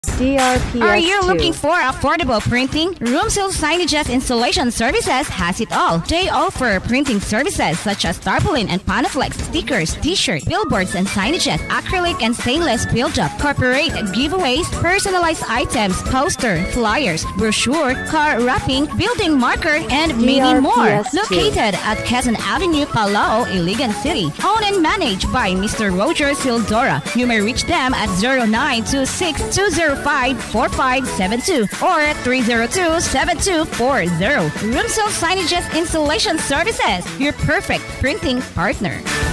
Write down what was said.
DRPS Are you looking for affordable printing? Roomsilk Signage Installation Services has it all. They offer printing services such as tarpaulin and panoflex, stickers, t-shirt, billboards and signages, acrylic and stainless build-up, corporate giveaways, personalized items, poster, flyers, brochure, car wrapping, building marker, and many more. Located at Quezon Avenue, Palao, Iligan City. Owned and managed by Mr. Roger Sildora. You may reach them at 0926-205-4572 or 302-7240. Roomsilk Signage Installation Services, your perfect printing partner.